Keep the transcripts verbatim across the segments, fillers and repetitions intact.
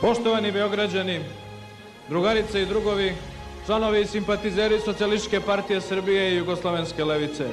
Poštovani Beograđani, drugarice i drugovi, članovi i simpatizeri Socijalističke partije Srbije i Jugoslovenske levice.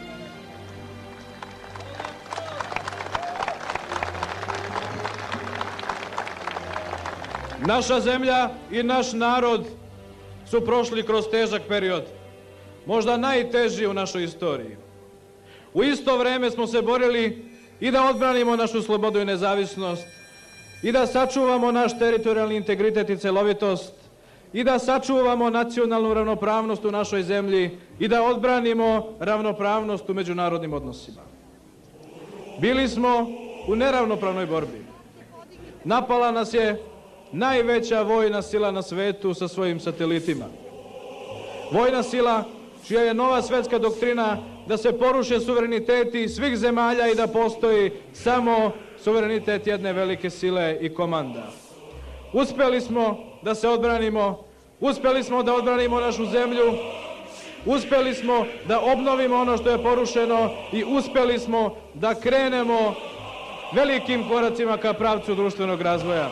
Naša zemlja i naš narod su prošli kroz težak period, možda najteži u našoj istoriji. U isto vreme smo se borili i da odbranimo našu slobodu i nezavisnost, i da sačuvamo naš teritorijalni integritet i celovitost, i da sačuvamo nacionalnu ravnopravnost u našoj zemlji i da odbranimo ravnopravnost u međunarodnim odnosima. Bili smo u neravnopravnoj borbi. Napala nas je najveća vojna sila na svetu sa svojim satelitima. Vojna sila čija je nova svetska doktrina da se poruše suvereniteti svih zemalja i da postoji samo suverenitet jedne velike sile i komanda. Uspeli smo da se odbranimo, uspeli smo da odbranimo našu zemlju, uspeli smo da obnovimo ono što je porušeno i uspeli smo da krenemo velikim koracima ka pravcu društvenog razvoja.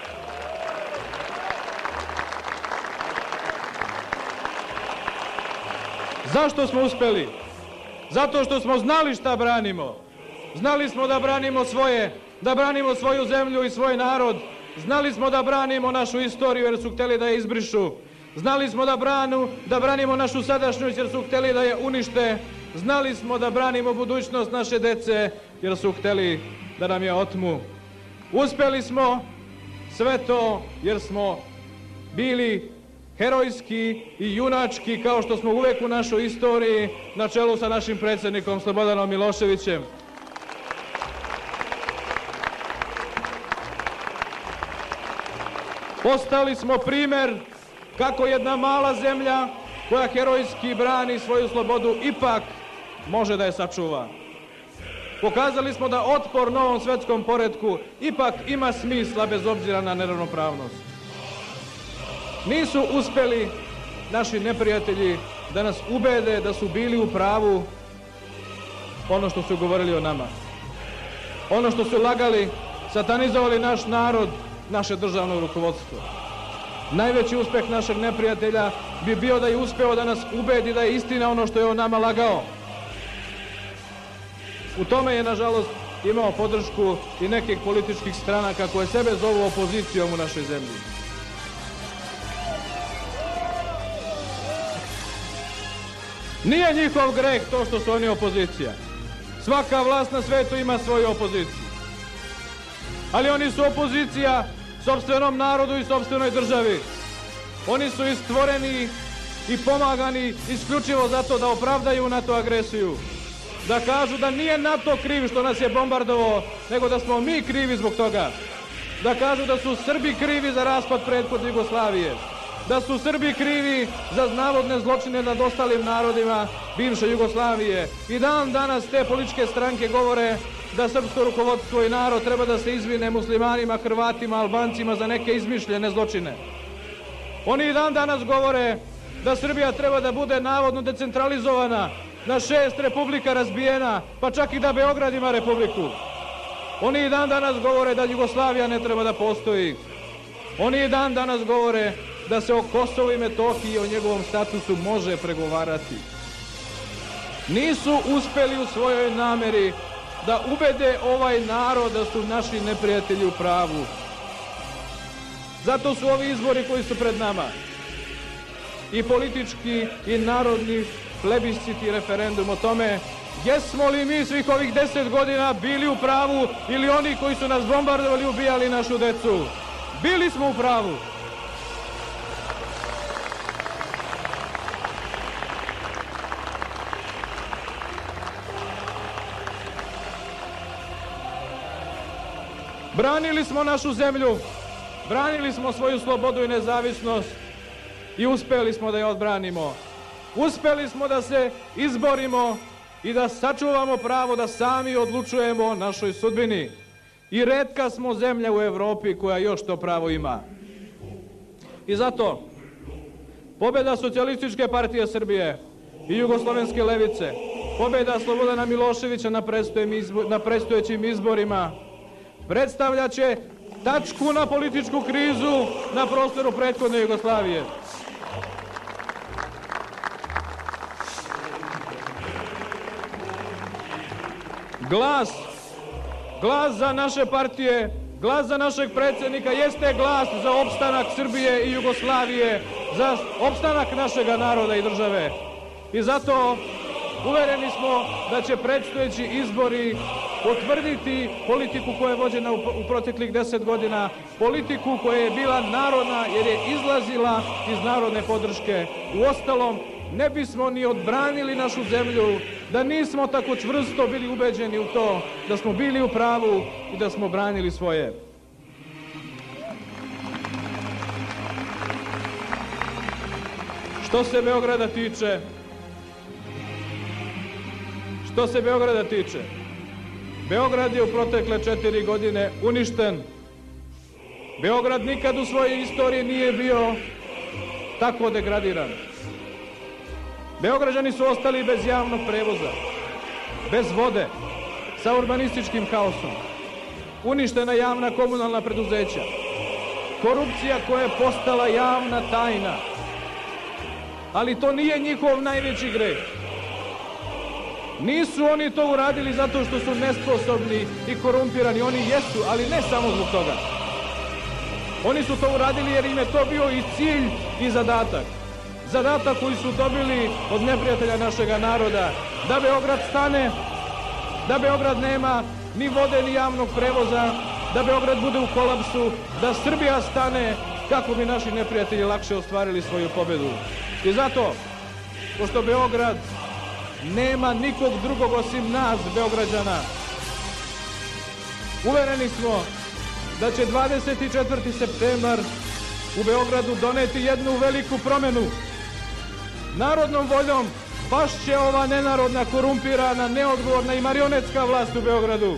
Zašto smo uspeli? Zato što smo znali šta branimo. Znali smo da branimo svoje, da branimo svoju zemlju i svoj narod. Znali smo da branimo našu istoriju jer su hteli da je izbrišu. Znali smo da, branu, da branimo našu sadašnjost jer su hteli da je unište. Znali smo da branimo budućnost naše dece jer su hteli da nam je otmu. Uspeli smo sve to jer smo bili herojski i junački kao što smo uvek u našoj istoriji na čelu sa našim predsjednikom Slobodanom Miloševićem. Postali smo primer kako jedna mala zemlja koja herojski brani svoju slobodu ipak može da je sačuva. Pokazali smo da otpor novom svetskom poretku ipak ima smisla bez obzira na neravnopravnost. Nisu uspeli naši neprijatelji da nas ubede da su bili u pravu ono što su govorili o nama. Ono što su lagali, satanizovali naš narod, naše državno rukovodstvo. Najveći uspeh našeg neprijatelja bi bio da je uspeo da nas ubedi da je istina ono što je o nama lagao. U tome je, nažalost, imao podršku i nekih političkih stranaka koje sebe zovu opozicijom u našoj zemlji. Nije njihov greh to što su oni opozicija. Svaka vlast na svetu ima svoju opoziciju. Ali oni su opozicija sopstvenom narodu i sopstvenoj državi. Oni su istvoreni i pomagani isključivo zato da opravdaju NATO agresiju. Da kažu da nije NATO kriv što nas je bombardovao, nego da smo mi krivi zbog toga. Da kažu da su Srbi krivi za raspad prethodne Jugoslavije. Da su Srbi krivi za navodne zločine nad ostalim narodima bivše Jugoslavije. I dan danas te političke stranke govore da srpsko rukovodstvo i narod treba da se izvine muslimanima, Hrvatima, Albancima za neke izmišljene zločine. Oni i dan danas govore da Srbija treba da bude navodno decentralizovana, na šest republika razbijena, pa čak i da Beograd ima republiku. Oni i dan danas govore da Jugoslavija ne treba da postoji. Oni i dan danas govore da se o Kosovu i Metohiji i o njegovom statusu može pregovarati. Nisu uspeli u svojoj nameri da ubede ovaj narod da su naši neprijatelji u pravu. Zato su ovi izbori koji su pred nama i politički i narodni plebiscit i referendum o tome jesmo li mi svih ovih deset godina bili u pravu ili oni koji su nas bombardovali i ubijali našu decu. Bili smo u pravu. Branili smo našu zemlju, branili smo svoju slobodu i nezavisnost i uspeli smo da je odbranimo. Uspeli smo da se izborimo i da sačuvamo pravo da sami odlučujemo o našoj sudbini. I retka smo zemlja u Evropi koja još to pravo ima. I zato pobjeda Socijalističke partije Srbije i Jugoslovenske levice, pobjeda Slobodana Miloševića na predstojećim izborima predstavljaće tačku na političku krizu na prostoru prethodne Jugoslavije. Glas, glas za naše partije, glas za našeg predsjednika jeste glas za opstanak Srbije i Jugoslavije, za opstanak našega naroda i države. I zato uvereni smo da će predstojeći izbori potvrditi politiku koja je vođena u proteklih deset godina, politiku koja je bila narodna jer je izlazila iz narodne podrške. Uostalom, ne bismo ni odbranili našu zemlju da nismo tako čvrsto bili ubeđeni u to da smo bili u pravu i da smo branili svoje. Što se Beograda tiče, što se Beograda tiče, Beograd je u protekle četiri godine uništen. Beograd nikad u svojoj istoriji nije bio tako degradiran. Beograđani su ostali bez javnog prevoza, bez vode, sa urbanističkim haosom. Uništena javna komunalna preduzeća, korupcija koja je postala javna tajna. Ali to nije njihov najveći greh. Nisu oni to uradili zato što su nesposobni i korumpirani, oni jesu, ali ne samo zbog toga. Oni su to uradili jer im je to bio i cilj i zadatak. Zadatak koji su dobili od neprijatelja našega naroda, da Beograd stane, da Beograd nema ni vode ni javnog prevoza, da Beograd bude u kolapsu, da Srbija stane kako bi naši neprijatelji lakše ostvarili svoju pobedu. I zato, pošto Beograd nema nikog drugog osim nas, Beograđana, uvereni smo da će dvadeset četvrti septembar u Beogradu doneti jednu veliku promenu. Narodnom voljom pašće ova nenarodna, korumpirana, neodgovorna i marionetska vlast u Beogradu.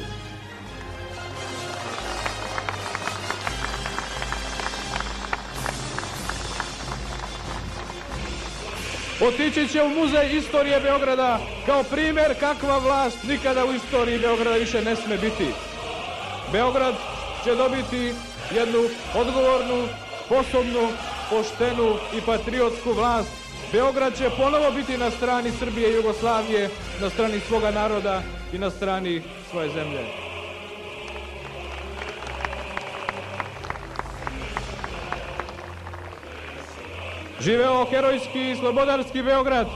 Otići će u muzej istorije Beograda kao primjer kakva vlast nikada u istoriji Beograda više ne sme biti. Beograd će dobiti jednu odgovornu, sposobnu, poštenu i patriotsku vlast. Beograd će ponovo biti na strani Srbije i Jugoslavije, na strani svoga naroda i na strani svoje zemlje. Živeo herojski i slobodarski Beograd!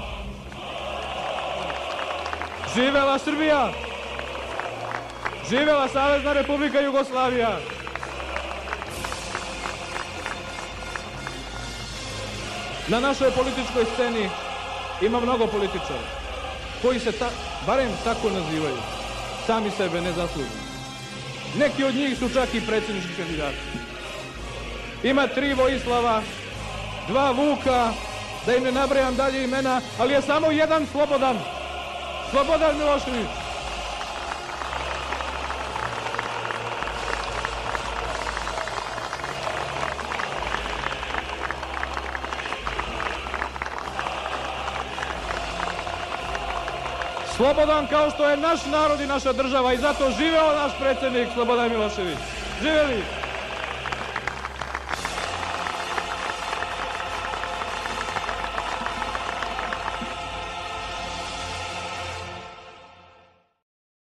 Živela Srbija! Živela Savezna Republika Jugoslavija! Na našoj političkoj sceni ima mnogo političara koji se, ta, barem tako nazivaju, sami sebe ne zaslužuju. Neki od njih su čak i predsjednički kandidati. Ima tri Vojislava, dva Vuka, da im ne nabrajam dalje imena, ali je samo jedan slobodan. Slobodan Milošević. Slobodan kao što je naš narod i naša država i zato živeo naš predsjednik Slobodan Milošević. Živeli!